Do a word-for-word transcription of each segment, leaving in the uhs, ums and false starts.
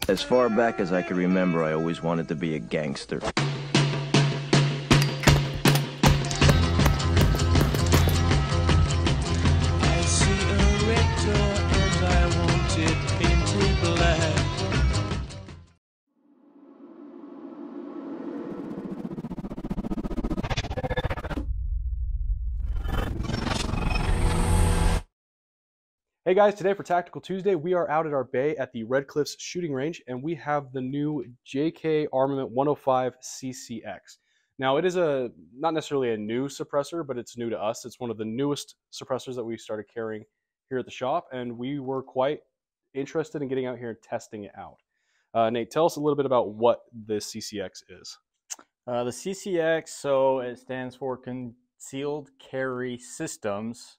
As far back as I can remember, I always wanted to be a gangster. I see a red door and I want it painted black. Hey guys, today for Tactical Tuesday, we are out at our bay at the Red Cliffs shooting range, and we have the new J K Armament one oh five C C X. Now, it is a not necessarily a new suppressor, but it's new to us. It's one of the newest suppressors that we started carrying here at the shop, and we were quite interested in getting out here and testing it out. Uh, Nate, tell us a little bit about what this C C X is. Uh, the C C X, so it stands for Concealed Carry Systems.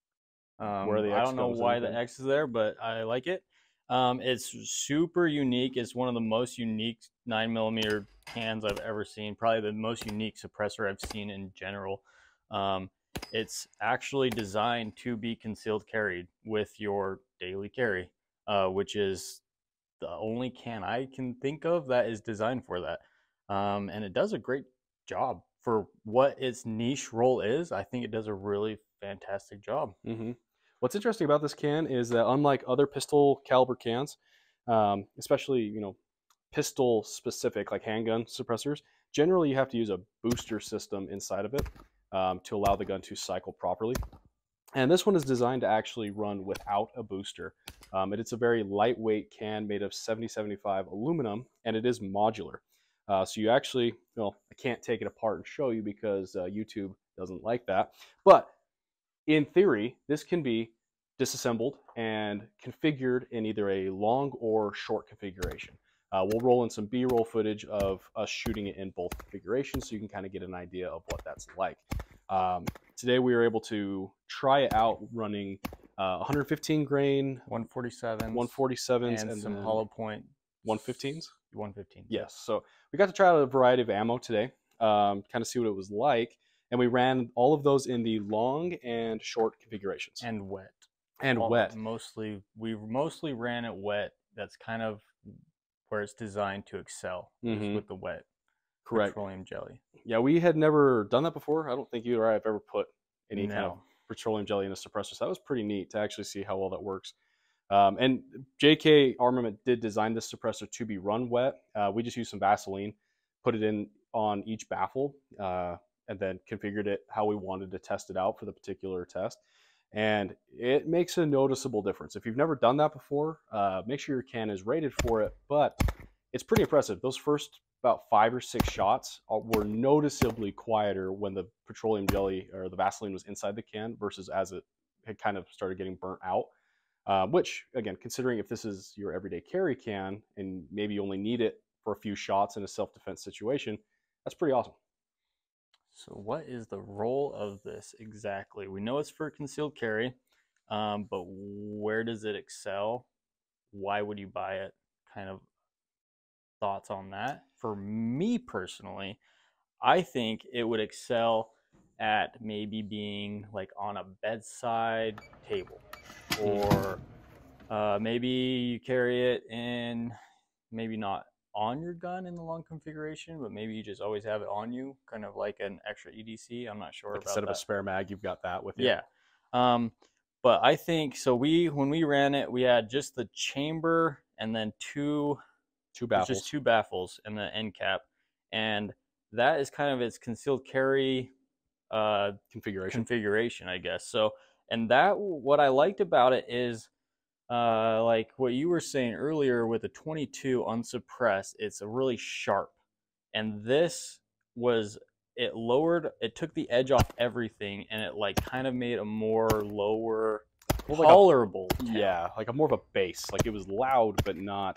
Um, Where the X I don't know goes why in the thing. X is there, but I like it. Um, it's super unique. It's one of the most unique nine millimeter cans I've ever seen. Probably the most unique suppressor I've seen in general. Um, it's actually designed to be concealed carried with your daily carry, uh, which is the only can I can think of that is designed for that. Um, and it does a great job for what its niche role is. I think it does a really fantastic job. Mm-hmm. What's interesting about this can is that unlike other pistol caliber cans, um, especially you know pistol specific like handgun suppressors, generally you have to use a booster system inside of it um, to allow the gun to cycle properly. And this one is designed to actually run without a booster. Um, and it's a very lightweight can made of seventy seventy-five aluminum, and it is modular. Uh, so you actually, well, I can't take it apart and show you because uh, YouTube doesn't like that. But in theory, this can be disassembled and configured in either a long or short configuration. Uh, we'll roll in some B-roll footage of us shooting it in both configurations so you can kind of get an idea of what that's like. Um, today we were able to try it out running uh, one fifteen grain, one forty-sevens, one forty-sevens, and, and some then hollow point one fifteens. one fifteen. Yes, so we got to try out a variety of ammo today, um, kind of see what it was like. And we ran all of those in the long and short configurations. And wet. And All, wet. Mostly, we mostly ran it wet. That's kind of where it's designed to excel, Mm-hmm. with the wet Correct. petroleum jelly. Yeah, we had never done that before. I don't think you or I have ever put any No. kind of petroleum jelly in a suppressor. So that was pretty neat to actually see how well that works. Um, and J K Armament did design this suppressor to be run wet. Uh, we just used some Vaseline, put it in on each baffle, uh, and then configured it how we wanted to test it out for the particular test. And it makes a noticeable difference. If you've never done that before, uh, make sure your can is rated for it. But it's pretty impressive. Those first about five or six shots were noticeably quieter when the petroleum jelly or the Vaseline was inside the can versus as it had kind of started getting burnt out. Uh, which, again, considering if this is your everyday carry can and maybe you only need it for a few shots in a self-defense situation, that's pretty awesome. So what is the role of this exactly? We know it's for concealed carry, um, but where does it excel? Why would you buy it? Kind of thoughts on that. For me personally, I think it would excel at maybe being like on a bedside table, or uh, maybe you carry it in, maybe not on your gun in the long configuration, but maybe you just always have it on you, kind of like an extra E D C. I'm not sure Like about instead that. of a spare mag, you've got that with you. Yeah. Um, but I think, so we, when we ran it, we had just the chamber and then two, Two baffles. just two baffles and the end cap. And that is kind of its concealed carry uh, configuration. configuration, I guess. So, and that, what I liked about it is, uh, like what you were saying earlier with the twenty-two unsuppressed, it's a really sharp. And this was, it lowered, it took the edge off everything, and it like kind of made a more lower, More like tolerable. a, tone. yeah, like a more of a bass. Like it was loud, but not.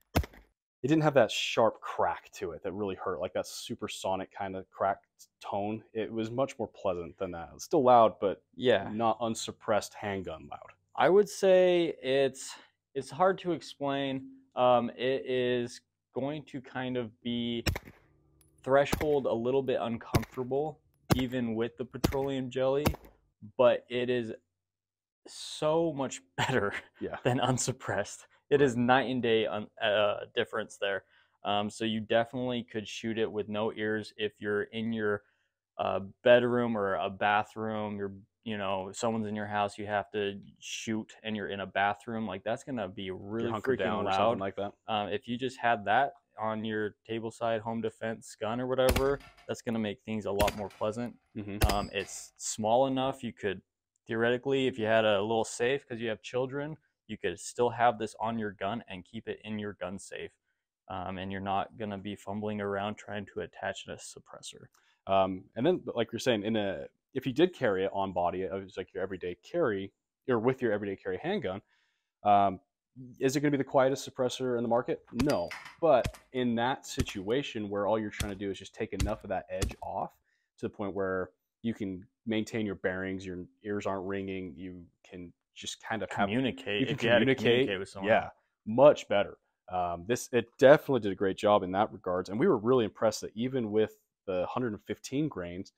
It didn't have that sharp crack to it that really hurt, like that supersonic kind of cracked tone. It was much more pleasant than that. It's still loud, but Yeah, not unsuppressed handgun loud. I would say it's it's hard to explain. Um, it is going to kind of be threshold a little bit uncomfortable, even with the petroleum jelly, but it is so much better Yeah. than unsuppressed. it is night and day un, uh, difference there. Um, so you definitely could shoot it with no ears if you're in your uh, bedroom or a bathroom. You're, you know, someone's in your house, you have to shoot, and you're in a bathroom. Like that's gonna be really You're hunkered freaking down or loud. something like that. Um, if you just had that on your table side home defense gun or whatever, that's gonna make things a lot more pleasant. Mm-hmm. Um, it's small enough you could theoretically, if you had a little safe because you have children, you could still have this on your gun and keep it in your gun safe. Um, and you're not going to be fumbling around trying to attach a suppressor. Um, and then, like you're saying, in a if you did carry it on body, it was like your everyday carry, or with your everyday carry handgun, um, is it going to be the quietest suppressor in the market? No. But in that situation where all you're trying to do is just take enough of that edge off to the point where you can maintain your bearings, your ears aren't ringing, you can just kind of communicate. Have, you can if you had to communicate, communicate with someone. Yeah, much better. Um, this it definitely did a great job in that regards, and we were really impressed that even with the one hundred fifteen grains,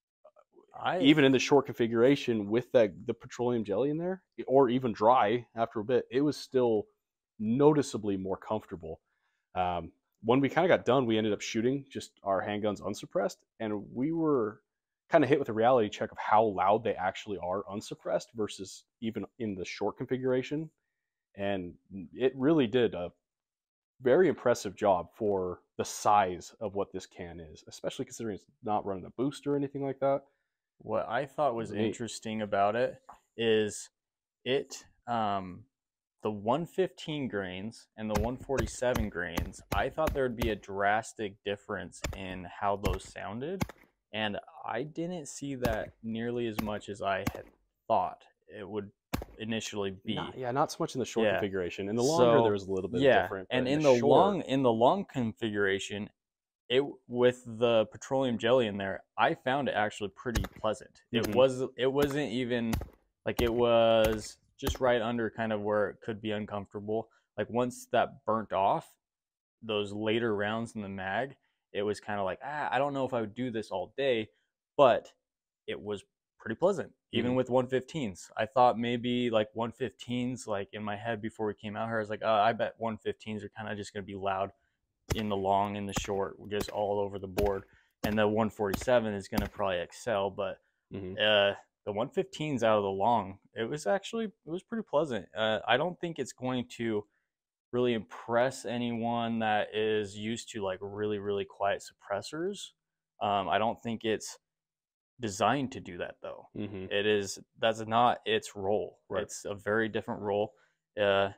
I, even in the short configuration with that the petroleum jelly in there, or even dry after a bit, it was still noticeably more comfortable. Um, when we kind of got done, we ended up shooting just our handguns unsuppressed, and we were kind of hit with a reality check of how loud they actually are unsuppressed versus even in the short configuration, and it really did a very impressive job for the size of what this can is, especially considering it's not running a booster or anything like that. What I thought was Neat. interesting about it is it, um, the one fifteen grains and the one forty-seven grains, I thought there would be a drastic difference in how those sounded. And I didn't see that nearly as much as I had thought it would initially be. Not, yeah, not so much in the short Yeah. configuration. In the longer, So, there was a little bit yeah, different. and but in in the, the, short, long in the long configuration, it with the petroleum jelly in there, I found it actually pretty pleasant. It Mhm. was it wasn't even like it was just right under kind of where it could be uncomfortable. Like once that burnt off, those later rounds in the mag, it was kind of like, ah, I don't know if I would do this all day, but it was pretty pleasant, even Mhm. with one fifteens. I thought maybe like one fifteens, like in my head before we came out here, I was like, oh, I bet one fifteens are kind of just going to be loud in the long, in the short, just all over the board. And the one forty-seven is going to probably excel, but Mhm. uh, the one fifteens out of the long, it was actually, it was pretty pleasant. Uh, I don't think it's going to really impress anyone that is used to like really, really quiet suppressors. Um, I don't think it's designed to do that though. Mhm. It is, that's not its role. Right. It's a very different role. Uh,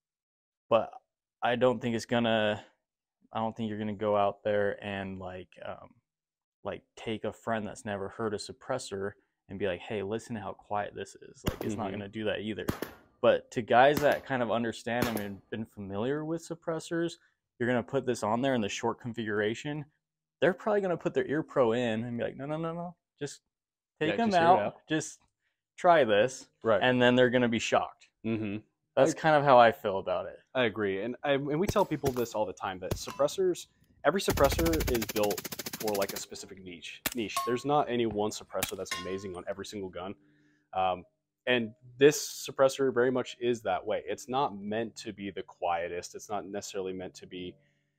but I don't think it's gonna, I don't think you're gonna go out there and like, um, like take a friend that's never heard a suppressor and be like, hey, listen to how quiet this is. Like, it's Mhm. not gonna do that either. But to guys that kind of understand and have been familiar with suppressors, you're gonna put this on there in the short configuration. They're probably gonna put their ear pro in and be like, no, no, no, no, just take Yeah, them just hear it out, out. just try this, Right. and then they're gonna be shocked. Mm-hmm. That's I- kind of how I feel about it. I agree, and I, and we tell people this all the time that suppressors, every suppressor is built for like a specific niche. Niche. There's not any one suppressor that's amazing on every single gun, um, and this suppressor very much is that way. It's not meant to be the quietest. It's not necessarily meant to be,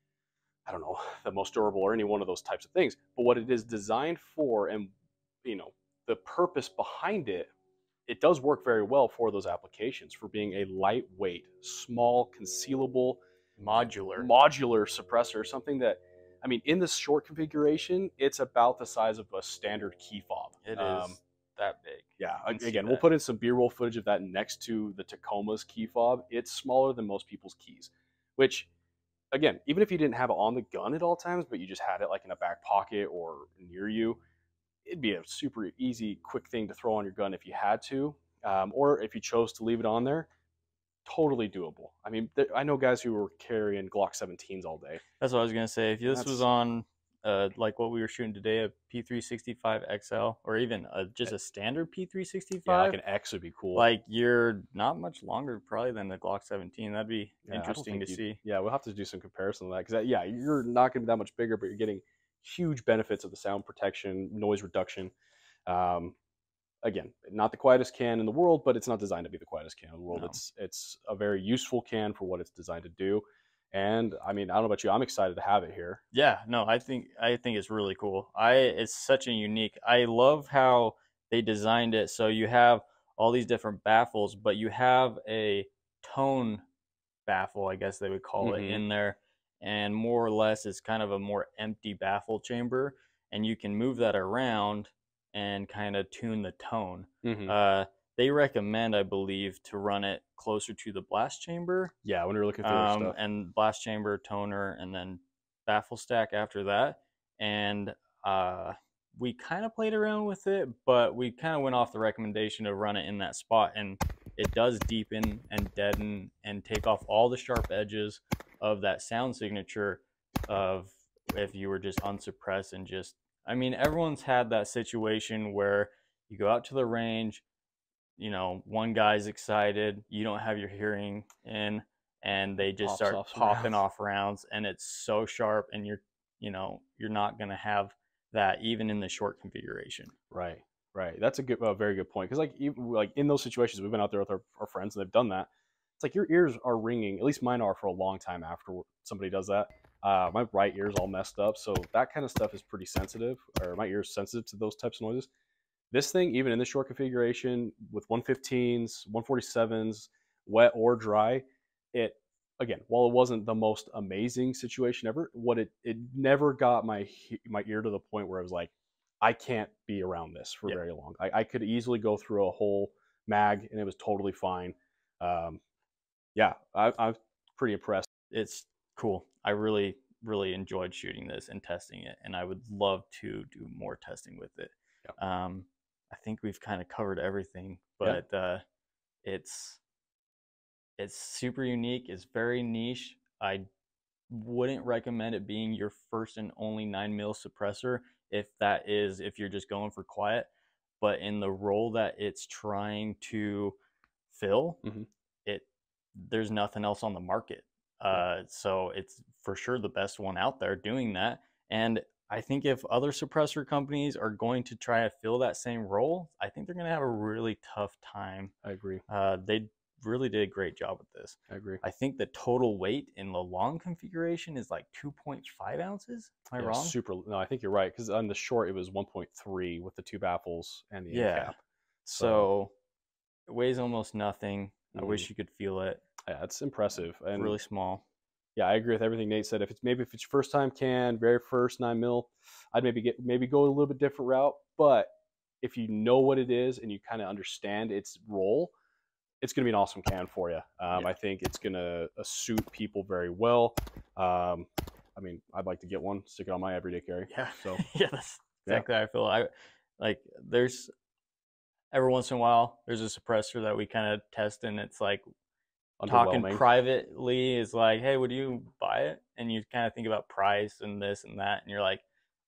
I don't know, the most durable or any one of those types of things. But what it is designed for, and you know, the purpose behind it, it does work very well for those applications, for being a lightweight, small, concealable, Modular. modular suppressor, something that, I mean, in this short configuration, it's about the size of a standard key fob. It Um, is that big. yeah, I can see again, we'll that. put in some B-roll footage of that next to the Tacoma's key fob. It's smaller than most people's keys, which, again, even if you didn't have it on the gun at all times, but you just had it like in a back pocket or near you, it'd be a super easy, quick thing to throw on your gun if you had to, um, or if you chose to leave it on there, totally doable. I mean, th- I know guys who were carrying Glock seventeens all day. That's what I was gonna say. If this That's- was on, uh, like what we were shooting today, a P three sixty-five X L, or even a, just a standard P three Yeah, sixty-five, like an X would be cool. like you're not much longer probably than the Glock seventeen. That'd be Yeah, I don't interesting to think you'd- see. Yeah, we'll have to do some comparison of that because, yeah, you're not going to be that much bigger, but you're getting huge benefits of the sound protection, noise reduction. Um, again, not the quietest can in the world, but it's not designed to be the quietest can in the world. No. It's it's a very useful can for what it's designed to do. And I mean, I don't know about you, I'm excited to have it here. Yeah, no, I think I think it's really cool. I it's such a unique. I love how they designed it so you have all these different baffles, but you have a tone baffle, I guess they would call Mhm. it, in there, and more or less it's kind of a more empty baffle chamber, and you can move that around and kind of tune the tone. Mhm. Uh, they recommend, I believe, to run it closer to the blast chamber, Yeah, when you're looking through um, stuff. and blast chamber, toner, and then baffle stack after that. And uh, we kind of played around with it, but we kind of went off the recommendation to run it in that spot, and it does deepen and deaden and take off all the sharp edges of that sound signature of if you were just unsuppressed and just, I mean, everyone's had that situation where you go out to the range, you know, one guy's excited, you don't have your hearing in, and they just Pops start off some popping rounds. off rounds, and it's so sharp, and you're, you know, you're not going to have that even in the short configuration. Right, right. That's a good, a very good point. Because like, even, like in those situations, we've been out there with our, our friends and they've done that. It's like your ears are ringing. At least mine are for a long time after somebody does that. Uh, my right ear's all messed up, so that kind of stuff is pretty sensitive, or my ear's sensitive to those types of noises. This thing, even in the short configuration with one fifteens, one forty-sevens, wet or dry, it again, while it wasn't the most amazing situation ever, what it it never got my my ear to the point where I was like, I can't be around this for Yeah. very long. I, I could easily go through a whole mag and it was totally fine. Um, yeah, I, I'm pretty impressed. It's cool. I really, really enjoyed shooting this and testing it, and I would love to do more testing with it. Yeah. Um, I think we've kind of covered everything, Yeah. but uh, it's it's super unique. It's very niche. I wouldn't recommend it being your first and only nine mil suppressor if that is if you're just going for quiet. But in the role that it's trying to fill, Mhm. it there's nothing else on the market. Yeah. Uh, so it's for sure the best one out there doing that. And I think if other suppressor companies are going to try to fill that same role, I think they're going to have a really tough time. I agree. Uh, they really did a great job with this. I agree. I think the total weight in the long configuration is like two point five ounces. Am I Yeah, wrong? super. No, I think you're right. Because on the short, it was one point three with the two baffles and the end Yeah. cap. So it weighs almost nothing. I Mhm. wish you could feel it. Yeah, it's impressive. And Really small. yeah, I agree with everything Nate said. If it's maybe if it's your first time can, very first nine mil, I'd maybe get maybe go a little bit different route. But if you know what it is and you kind of understand its role, it's going to be an awesome can for you. Um, Yeah. I think it's going to uh, suit people very well. Um, I mean, I'd like to get one, stick it on my everyday carry. Yeah. So yeah, that's Yeah. exactly how I feel. I like there's every once in a while there's a suppressor that we kind of test, and it's like talking underwhelming. privately is like, hey, would you buy it? And you kind of think about price and this and that, and you're like,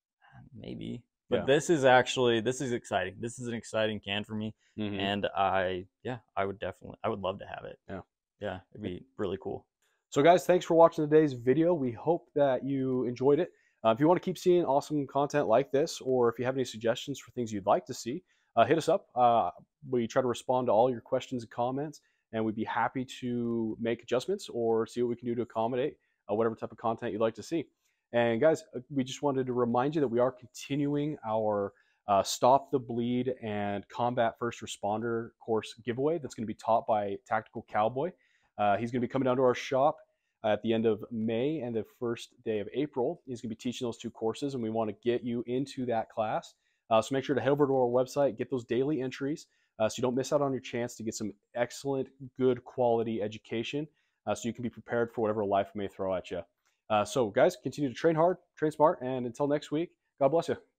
maybe. But Yeah. this is actually this is exciting. This is an exciting can for me, Mhm. and I yeah, I would definitely I would love to have it. Yeah. Yeah, it'd be really cool. So guys, thanks for watching today's video. We hope that you enjoyed it. Uh, if you want to keep seeing awesome content like this, or if you have any suggestions for things you'd like to see, uh, hit us up. Uh, we try to respond to all your questions and comments, and we'd be happy to make adjustments or see what we can do to accommodate uh, whatever type of content you'd like to see. And guys, we just wanted to remind you that we are continuing our uh, Stop the Bleed and Combat First Responder course giveaway that's going to be taught by Tactical Cowboy. Uh, he's going to be coming down to our shop at the end of May and the first day of April. He's going to be teaching those two courses, and we want to get you into that class. Uh, so make sure to head over to our website, get those daily entries uh, so you don't miss out on your chance to get some excellent, good quality education uh, so you can be prepared for whatever life may throw at you. Uh, so guys, continue to train hard, train smart, and until next week, God bless you.